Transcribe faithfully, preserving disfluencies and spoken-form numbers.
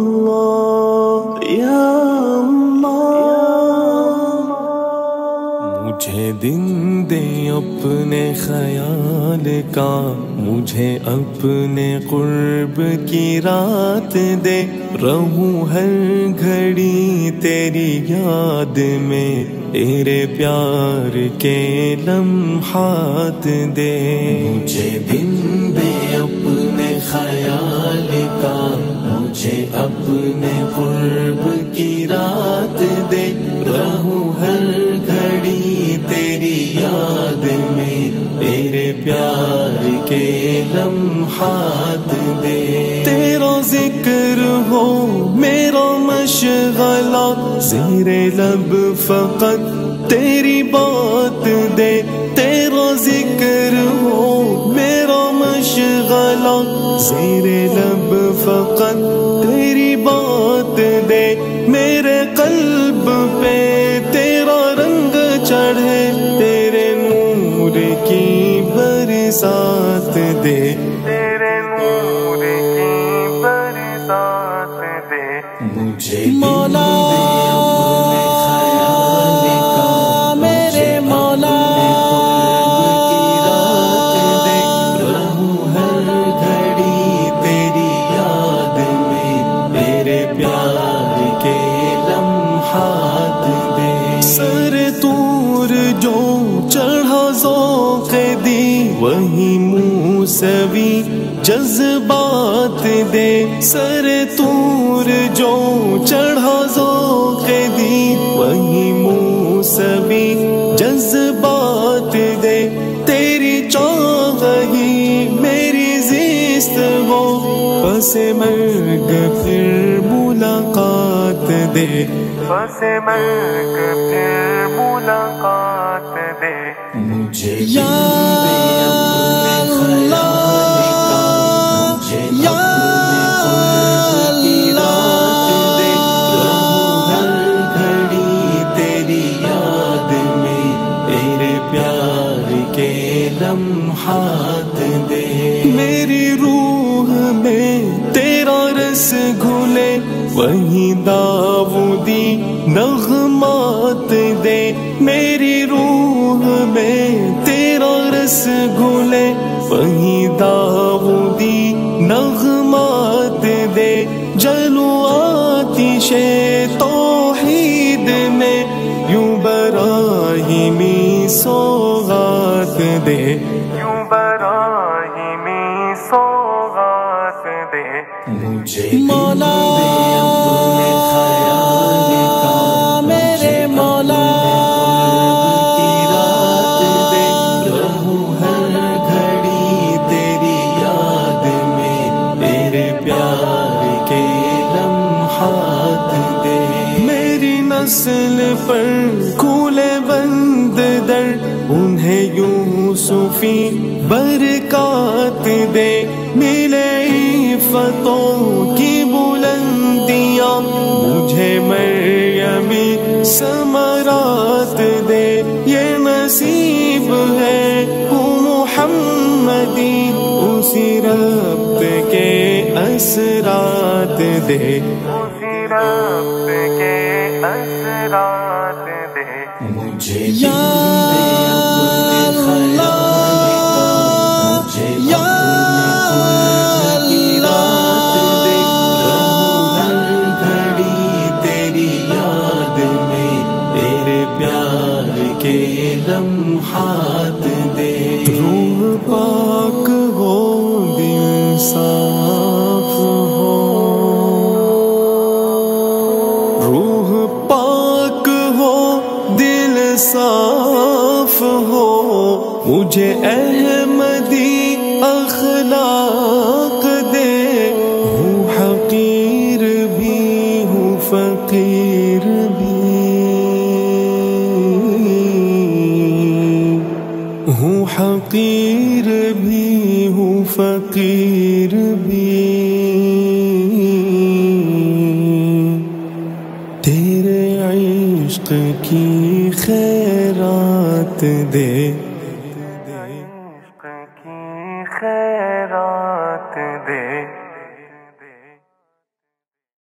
اللہ یا اللہ، مجھے دن دے اپنے خیال کا، مجھے اپنے قرب کی رات دے، رہوں ہر گھڑی تیری یاد میں، تیرے پیار کے لمحات دے۔ مجھے دن دے اپنے خیال کا، مجھے اپنے قرب کی رات دے، رہوں ہر گھڑی تیری یاد میں، تیرے پیار کے لمحات دے۔ تیرا ذکر ہو میرا مشغلہ، زیر لب فقط تیری بات دے، تیرا ذکر ہو میرا مشغلہ، زیر لب فقط تیری بات دے، میرے قلب پہ تیرا رنگ چڑھے، تیرے نور کی برسات دے، تیرے نور کی برسات دے۔ مجھے مولا میرے مولا رہوں ہر گھڑی تیری یاد میں، تیرے پیار کے لمحات دے۔ سر طور جو چڑھا ذوق دی، وہی موسوی جذبات دے، سر طور جو چڑھا ذوق دی، وہی موسوی جذبات دے، تیری چاہ ہی میری زیست ہو، پس مرگ پھر ملاقات دے، پس مرگ پھر ملاقات دے۔ مجھے یا لمحات دے، میری روح میں تیرا رس گھلے، وہی داؤدی نغمات دے، میری روح میں تیرا رس گھلے، وہی داؤدی نغمات دے، جلو آتش توحید میں، یوں براہیمی سوغات دے، یوں براہیمی سوغات دے۔ مجھے مولا میرے مولا رہوں ہر گھڑی تیری یاد میں، تیرے پیار کے لمحات دے۔ میری نسل پر کھولے بند در، انہیں یوسفی برکات دے، ملے عفتوں کی بلندیاں، مجھے مریمی ثمرات دے، یہ نصیب ہے وہ محمدی، اسی رب کے اثرات دے، اسی رب کے اثرات دے۔ مجھے یا لمحات دے، روح پاک ہو دل صاف ہو، روح پاک ہو دل صاف ہو، مجھے احمدی اخلاق دے، ہوں حقیر بھی ہوں فقیر بھی، ہوں حقیر بھی ہوں فقیر بھی، تیرے عشق کی خیرات دے، عشق کی خیرات دے۔